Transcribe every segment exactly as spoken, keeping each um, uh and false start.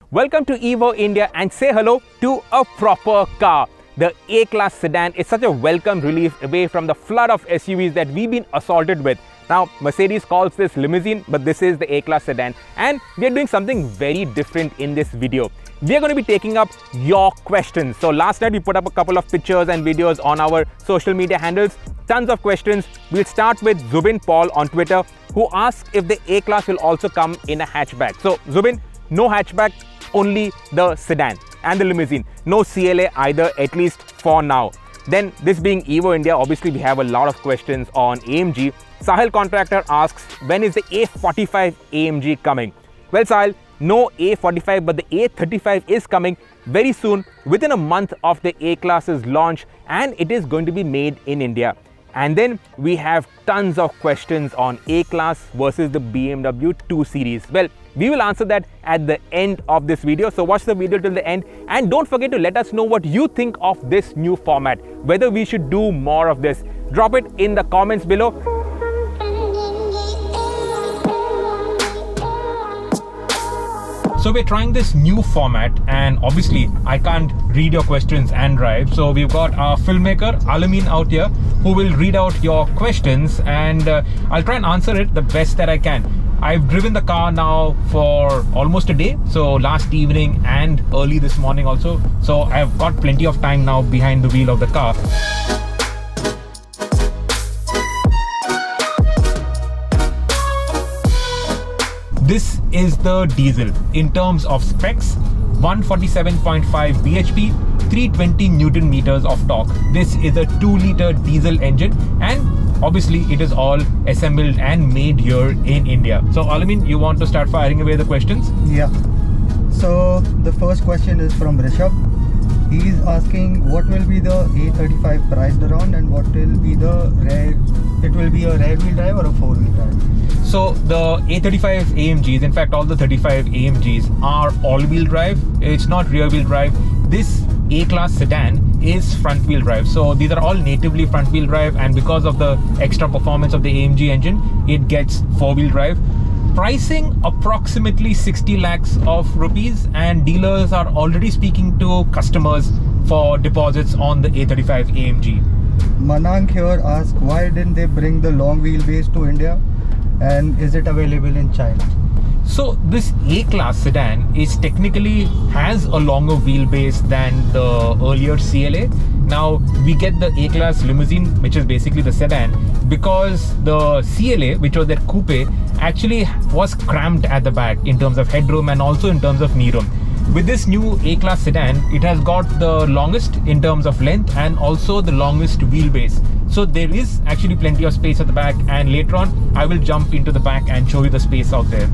Welcome to Evo India and say hello to a proper car. The A-Class sedan is such a welcome relief away from the flood of S U Vs that we've been assaulted with. Now, Mercedes calls this limousine, but this is the A-Class sedan, and we are doing something very different in this video. We are going to be taking up your questions. So last night we put up a couple of pictures and videos on our social media handles. Tons of questions. We'll start with Zubin Paul on Twitter, who asks if the A-Class will also come in a hatchback. So Zubin, no hatchback, only the sedan and the limousine. No C L A either, at least for now. Then, this being Evo India, obviously we have a lot of questions on A M G. Sahil Contractor asks, when is the A forty-five A M G coming? Well, Sahil, no A forty-five, but the A thirty-five is coming very soon, within a month of the A-Class's launch, and it is going to be made in India. And then we have tons of questions on A-Class versus the B M W two series. Well, we will answer that at the end of this video. So watch the video till the end and don't forget to let us know what you think of this new format, whether we should do more of this. Drop it in the comments below. So we're trying this new format, and obviously I can't read your questions and drive. So we've got our filmmaker Alamin out here who will read out your questions, and uh, I'll try and answer it the best that I can. I've driven the car now for almost a day, so last evening and early this morning also. So I've got plenty of time now behind the wheel of the car. This is the diesel. In terms of specs, one forty-seven point five B H P, three hundred twenty Newton meters of torque. This is a two liter diesel engine, and obviously it is all assembled and made here in India. So Alamin, you want to start firing away the questions? Yeah. So the first question is from Rishabh. He is asking what will be the A thirty-five priced around, and what will be the rear, it will be a rear wheel drive or a four wheel drive? So the A thirty-five A M Gs, in fact all the thirty-five A M Gs are all-wheel drive. It's not rear-wheel drive. This A-Class sedan is front-wheel drive. So these are all natively front-wheel drive, and because of the extra performance of the A M G engine, it gets four-wheel drive. Pricing approximately sixty lakhs of rupees, and dealers are already speaking to customers for deposits on the A thirty-five A M G. Manang here asks, why didn't they bring the long wheelbase to India, and is it available in China? So this A-Class sedan is technically has a longer wheelbase than the earlier C L A. Now we get the A-Class limousine, which is basically the sedan, because the C L A, which was that coupe, actually was cramped at the back in terms of headroom and also in terms of knee room. With this new A-Class sedan, it has got the longest in terms of length and also the longest wheelbase. So there is actually plenty of space at the back, and later on I will jump into the back and show you the space out there.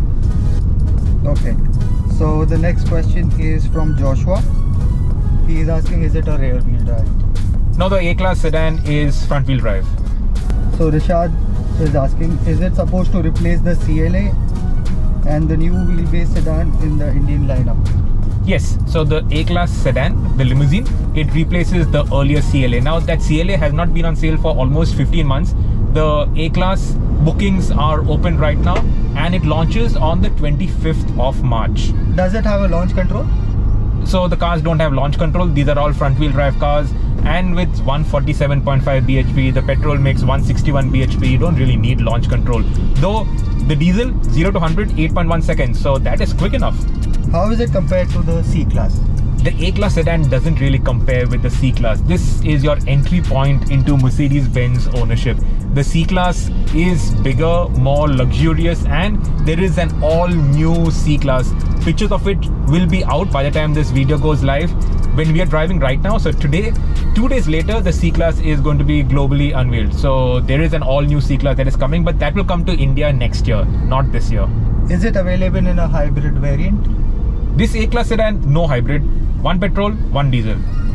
Okay, so the next question is from Joshua. He is asking, is it a rear wheel drive? Now the A-Class sedan is front wheel drive. So Rishad is asking, is it supposed to replace the C L A and the new wheelbase sedan in the Indian lineup? Yes, so the A-Class sedan, the limousine, it replaces the earlier C L A. Now that C L A has not been on sale for almost fifteen months. The A-Class bookings are open right now, and it launches on the twenty-fifth of March. Does it have a launch control? So the cars don't have launch control. These are all front wheel drive cars, and with one forty-seven point five B H P, the petrol makes one sixty-one B H P. You don't really need launch control. Though the diesel, zero to one hundred, eight point one seconds, so that is quick enough. How is it compared to the C-Class? The A-Class sedan doesn't really compare with the C-Class. This is your entry point into Mercedes-Benz ownership. The C-Class is bigger, more luxurious, and there is an all-new C-Class. Pictures of it will be out by the time this video goes live, when we are driving right now. So today, two days later, the C-Class is going to be globally unveiled. So there is an all-new C-Class that is coming, but that will come to India next year, not this year. Is it available in a hybrid variant? This A-Class sedan, no hybrid. One petrol, one diesel.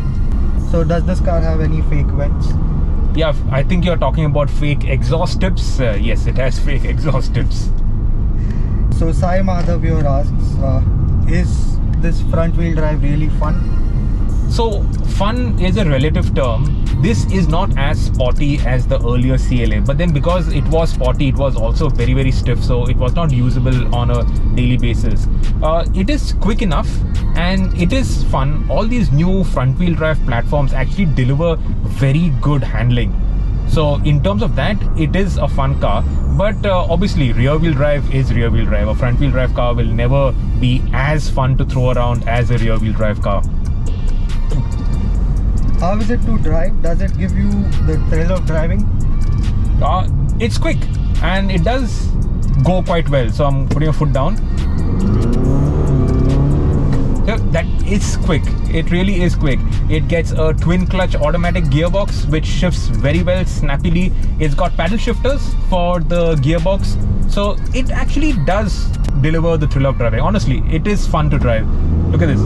So does this car have any fake vents? Yeah, I think you're talking about fake exhaust tips. Uh, yes, it has fake exhaust tips. So Sai Madhav here asks, uh, is this front wheel drive really fun? So fun is a relative term. This is not as sporty as the earlier C L A, but then because it was sporty, it was also very very stiff, so it was not usable on a daily basis. Uh, it is quick enough and it is fun. All these new front wheel drive platforms actually deliver very good handling. So in terms of that, it is a fun car, but uh, obviously rear wheel drive is rear wheel drive. A front wheel drive car will never be as fun to throw around as a rear wheel drive car. How is it to drive? Does it give you the thrill of driving? Uh, it's quick and it does go quite well. So I'm putting a foot down. So that is quick. It really is quick. It gets a twin clutch automatic gearbox which shifts very well, snappily. It's got paddle shifters for the gearbox. So it actually does deliver the thrill of driving. Honestly, it is fun to drive. Look at this.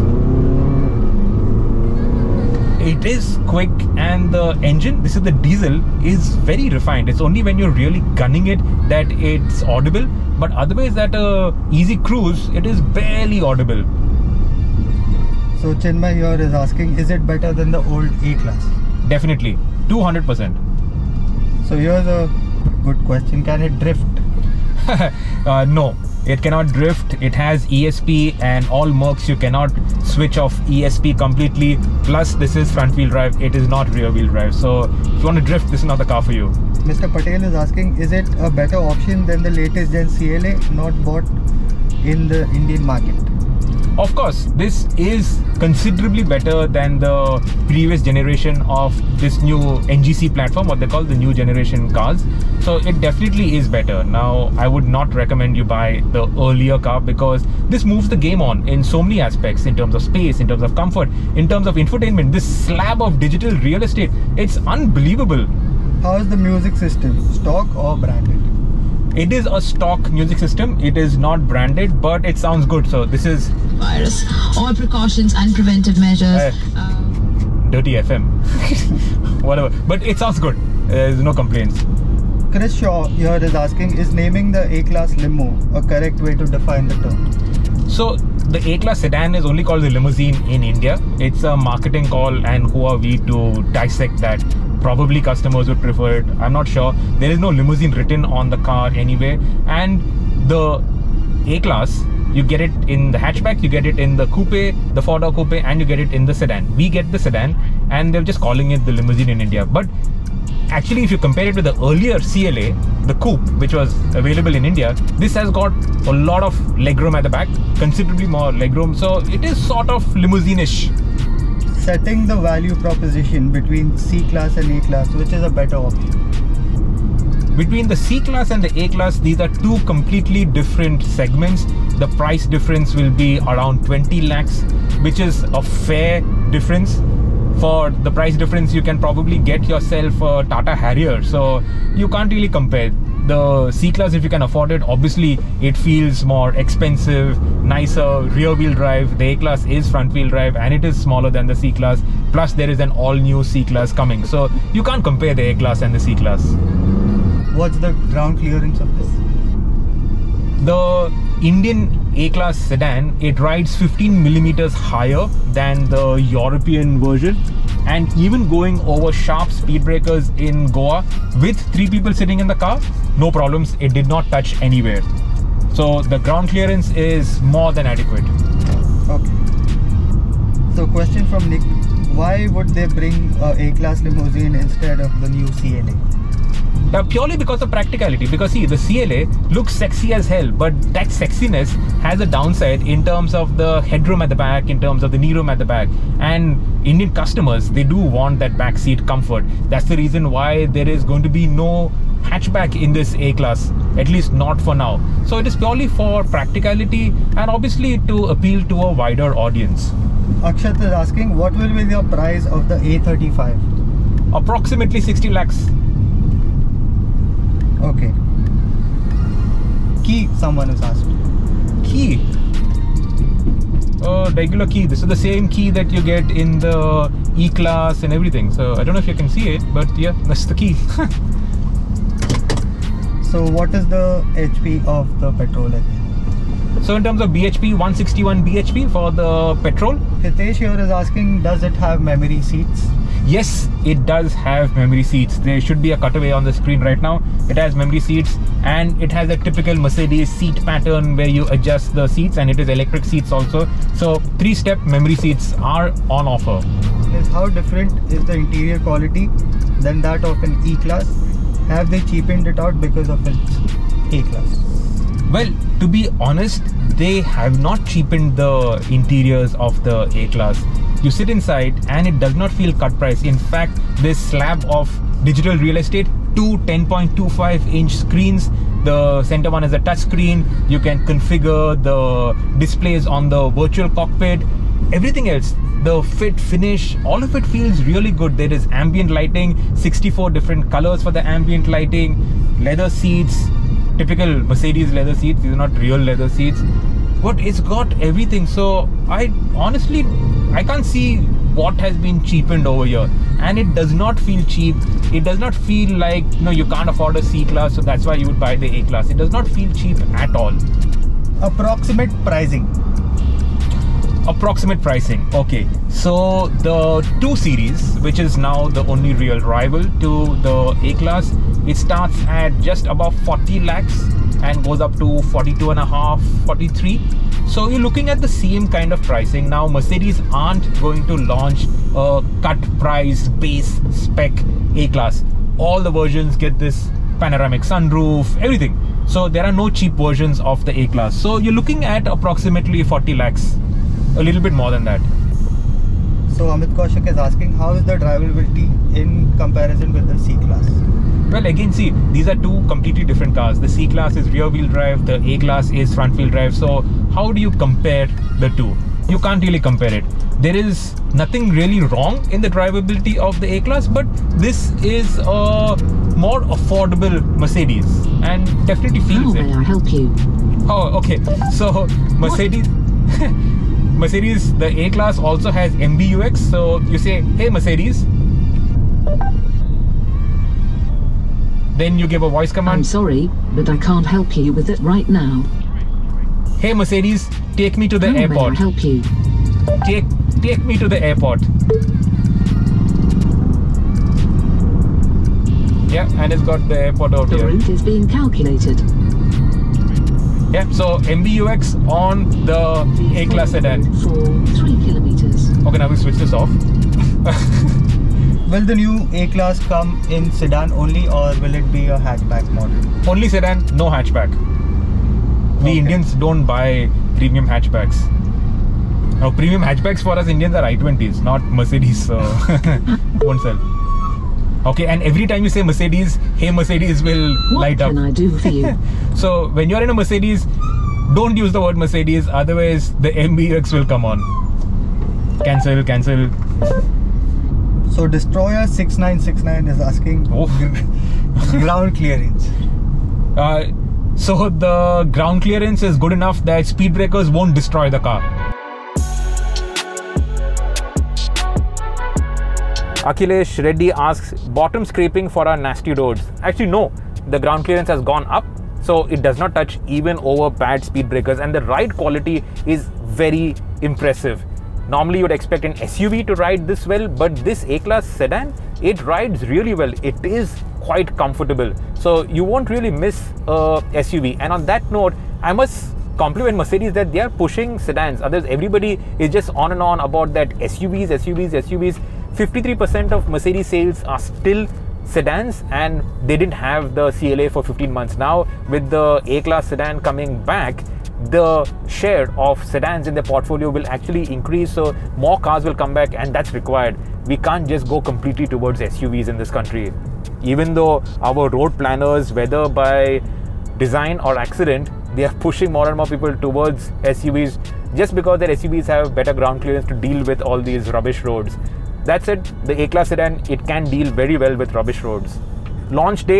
It is quick, and the engine, this is the diesel, is very refined. It's only when you're really gunning it that it's audible, but otherwise at a easy cruise, it is barely audible. So Chinmay here is asking, is it better than the old A-Class? Definitely, two hundred percent. So here's a good question, can it drift? uh, no. It cannot drift. It has E S P, and all Mercs you cannot switch off E S P completely. Plus this is front wheel drive, it is not rear wheel drive. So if you want to drift, this is not the car for you. Mister Patel is asking, is it a better option than the latest gen C L A not bought in the Indian market? Of course, this is considerably better than the previous generation of this new N G C platform, what they call the new generation cars. So it definitely is better. Now, I would not recommend you buy the earlier car because this moves the game on in so many aspects, in terms of space, in terms of comfort, in terms of infotainment. This slab of digital real estate, it's unbelievable. How is the music system, stock or branded? It is a stock music system. It is not branded, but it sounds good. So this is virus. All precautions and preventive measures. Uh, uh, dirty F M, whatever. But it sounds good. There's no complaints. Chris Shaw here is asking, is naming the A-Class limo a correct way to define the term? So the A-Class sedan is only called the limousine in India. It's a marketing call, and who are we to dissect that? Probably customers would prefer it. I'm not sure. There is no limousine written on the car anyway. And the A-Class, you get it in the hatchback, you get it in the coupe, the four-door coupe, and you get it in the sedan. We get the sedan, and they're just calling it the limousine in India. But actually, if you compare it with the earlier C L A, the coupe, which was available in India, this has got a lot of legroom at the back, considerably more legroom. So it is sort of limousine-ish. Setting the value proposition between C-Class and A-Class, which is a better option? Between the C-Class and the A-Class, these are two completely different segments. The price difference will be around twenty lakhs, which is a fair difference. For the price difference, you can probably get yourself a Tata Harrier, so you can't really compare. The C-Class, if you can afford it, obviously it feels more expensive, nicer, rear wheel drive. The A-Class is front wheel drive and it is smaller than the C-Class. Plus there is an all new C-Class coming, so you can't compare the A-Class and the C-Class. What's the ground clearance of this? The Indian A-Class sedan, it rides fifteen millimeters higher than the European version, and even going over sharp speed breakers in Goa with three people sitting in the car, no problems. It did not touch anywhere. So the ground clearance is more than adequate. Okay. So question from Nick, why would they bring a A-Class limousine instead of the new C L A? Now, purely because of practicality, because see, the C L A looks sexy as hell, but that sexiness has a downside in terms of the headroom at the back, in terms of the knee room at the back, and Indian customers, they do want that back seat comfort. That's the reason why there is going to be no hatchback in this A-Class, at least not for now. So it is purely for practicality and obviously to appeal to a wider audience. Akshat is asking, what will be the price of the A thirty-five? Approximately sixty lakhs. Okay. Key, someone has asked. Key? Uh, regular key. This is the same key that you get in the E-Class and everything. So I don't know if you can see it, but yeah, that's the key. So what is the H P of the petrol engine? So in terms of B H P, one sixty-one B H P for the petrol. Hitesh here is asking, does it have memory seats? Yes, it does have memory seats. There should be a cutaway on the screen right now. It has memory seats, and it has a typical Mercedes seat pattern where you adjust the seats, and it is electric seats also. So three-step memory seats are on offer. Is how different is the interior quality than that of an E-Class? Have they cheapened it out because of its A-Class? Well, to be honest, they have not cheapened the interiors of the A-Class. You sit inside and it does not feel cut price. In fact, this slab of digital real estate, two ten point two five inch screens. The center one is a touch screen. You can configure the displays on the virtual cockpit. Everything else, the fit, finish, all of it feels really good. There is ambient lighting, sixty-four different colors for the ambient lighting, leather seats, typical Mercedes leather seats. These are not real leather seats, but it's got everything. So I honestly, I can't see what has been cheapened over here, and it does not feel cheap. It does not feel like, you know, you can't afford a C-Class, so that's why you would buy the A-Class. It does not feel cheap at all. Approximate pricing. Approximate pricing. Okay, so the two series, which is now the only real rival to the A-Class, it starts at just above forty lakhs and goes up to forty-two and a half, forty-three. So you're looking at the same kind of pricing. Now Mercedes aren't going to launch a cut price base spec A-Class. All the versions get this panoramic sunroof, everything. So there are no cheap versions of the A-Class. So you're looking at approximately forty lakhs, a little bit more than that. So Amit Kaushik is asking, how is the drivability in comparison with the C-Class? Well, again, see, these are two completely different cars. The C-Class is rear-wheel drive, the A-Class is front-wheel drive. So how do you compare the two? You can't really compare it. There is nothing really wrong in the drivability of the A-Class, but this is a more affordable Mercedes and definitely feels it. How may I help you? Oh, okay. So Mercedes... Mercedes, the A-Class also has M B U X. So you say, hey Mercedes. Then you give a voice command. I'm sorry, but I can't help you with it right now. Hey Mercedes, take me to the How airport. may I help you? Take, take me to the airport. Yeah, and it's got the airport out The here. route is being calculated. Yeah, so M B U X on the A-Class sedan. For three kilometers. Okay, now we switch this off. Will the new A-Class come in sedan only, or will it be a hatchback model? Only sedan, no hatchback. We Okay. Indians don't buy premium hatchbacks. Now, premium hatchbacks for us Indians are i twenties, not Mercedes, so won't sell. Okay, and every time you say Mercedes, hey Mercedes will What light up. can I do for you? So when you're in a Mercedes, don't use the word Mercedes, otherwise the M B U X will come on. Cancel, cancel. So Destroyer six nine six nine is asking Oh. ground clearance. Uh, so the ground clearance is good enough that speed breakers won't destroy the car. Akhilesh Reddy asks, bottom scraping for our nasty roads. Actually no, the ground clearance has gone up, so it does not touch even over bad speed breakers, and the ride quality is very impressive. Normally you would expect an S U V to ride this well, but this A-Class sedan, it rides really well. It is quite comfortable, so you won't really miss a S U V. And on that note, I must compliment Mercedes that they are pushing sedans. Others, everybody is just on and on about that S U Vs, S U Vs, S U Vs. fifty-three percent of Mercedes sales are still sedans, and they didn't have the C L A for fifteen months. Now with the A-Class sedan coming back, the share of sedans in their portfolio will actually increase, so more cars will come back, and that's required. We can't just go completely towards S U Vs in this country. Even though our road planners, whether by design or accident, they are pushing more and more people towards S U Vs just because their S U Vs have better ground clearance to deal with all these rubbish roads. That said, the A-Class sedan, it can deal very well with rubbish roads. Launch date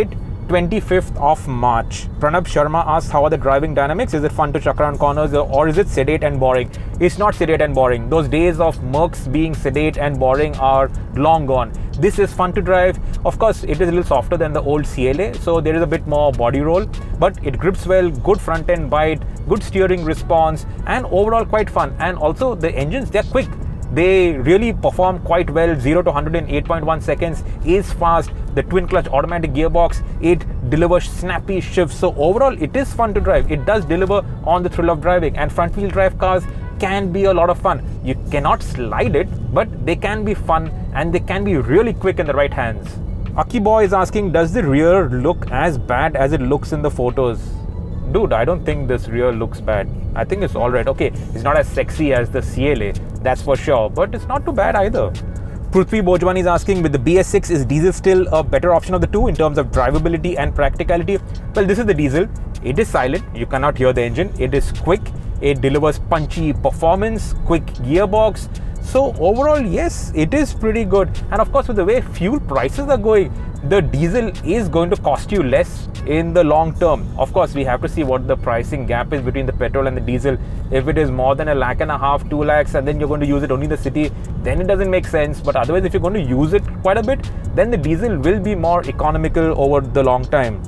twenty-fifth of March. Pranab Sharma asks, how are the driving dynamics? Is it fun to chuck around corners or is it sedate and boring? It's not sedate and boring. Those days of Mercs being sedate and boring are long gone. This is fun to drive. Of course, it is a little softer than the old C L A, so there is a bit more body roll, but it grips well, good front end bite, good steering response, and overall quite fun. And also the engines, they're quick. They really perform quite well. zero to one hundred in eight point one seconds is fast. The twin clutch automatic gearbox, it delivers snappy shifts. So overall, it is fun to drive. It does deliver on the thrill of driving, and front wheel drive cars can be a lot of fun. You cannot slide it, but they can be fun and they can be really quick in the right hands. Aki Boy is asking, does the rear look as bad as it looks in the photos? Dude, I don't think this rear looks bad. I think it's alright. Okay, it's not as sexy as the C L A, that's for sure, but it's not too bad either. Prithvi Bojwani is asking, with the B S six, is diesel still a better option of the two in terms of drivability and practicality? Well, this is the diesel. It is silent. You cannot hear the engine. It is quick. It delivers punchy performance, quick gearbox. So overall, yes, it is pretty good. And of course, with the way fuel prices are going, the diesel is going to cost you less in the long term. Of course, we have to see what the pricing gap is between the petrol and the diesel. If it is more than a lakh and a half, two lakhs, and then you're going to use it only in the city, then it doesn't make sense. But otherwise, if you're going to use it quite a bit, then the diesel will be more economical over the long time.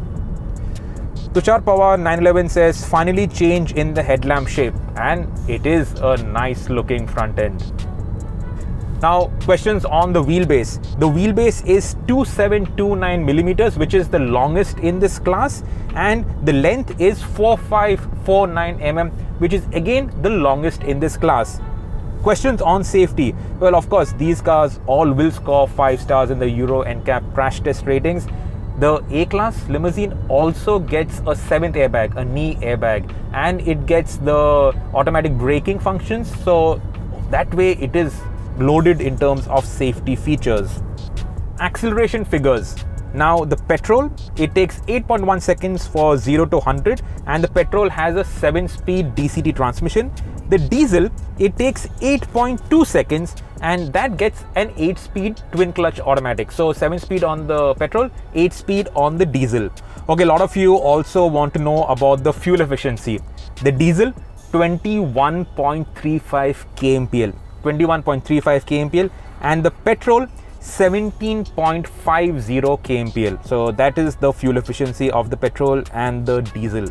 Tushar Pawar nine eleven says, finally change in the headlamp shape, and it is a nice looking front end. Now, questions on the wheelbase. The wheelbase is two seven two nine millimeters, which is the longest in this class, and the length is four five four nine millimeters, which is again the longest in this class. Questions on safety. Well, of course, these cars all will score five stars in the Euro N CAP crash test ratings. The A-Class limousine also gets a seventh airbag, a knee airbag, and it gets the automatic braking functions. So that way it is loaded in terms of safety features. Acceleration figures. Now the petrol, it takes eight point one seconds for zero to one hundred, and the petrol has a seven speed D C T transmission. The diesel, it takes eight point two seconds, and that gets an eight speed twin clutch automatic. So seven speed on the petrol, eight speed on the diesel. Okay, a lot of you also want to know about the fuel efficiency. The diesel, twenty-one point three five kilometers per gallon. twenty-one point three five kilometers per gallon, and the petrol, seventeen point five zero kilometers per gallon. So that is the fuel efficiency of the petrol and the diesel.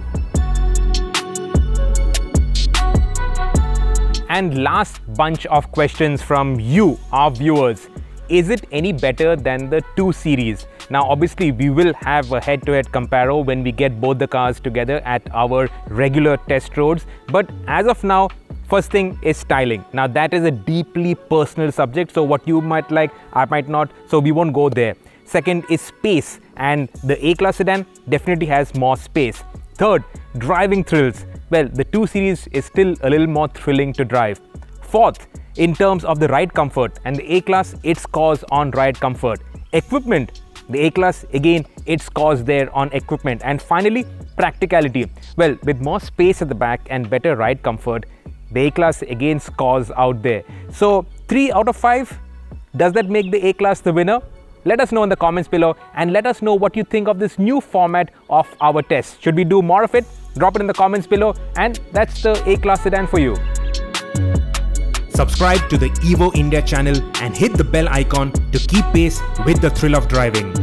And last bunch of questions from you, our viewers. Is it any better than the two series? Now, obviously, we will have a head-to-head comparo when we get both the cars together at our regular test roads. But as of now, first thing is styling. Now, that is a deeply personal subject. So what you might like, I might not. So we won't go there. Second is space. And the A-Class sedan definitely has more space. Third, driving thrills. Well, the two series is still a little more thrilling to drive. Fourth, in terms of the ride comfort, and the A-Class, it scores on ride comfort. Equipment, the A-Class, again, it scores there on equipment. And finally, practicality. Well, with more space at the back and better ride comfort, the A-Class again scores out there. So, three out of five, does that make the A-Class the winner? Let us know in the comments below, and let us know what you think of this new format of our test. Should we do more of it? Drop it in the comments below, and that's the A-Class sedan for you. Subscribe to the Evo India channel and hit the bell icon to keep pace with the thrill of driving.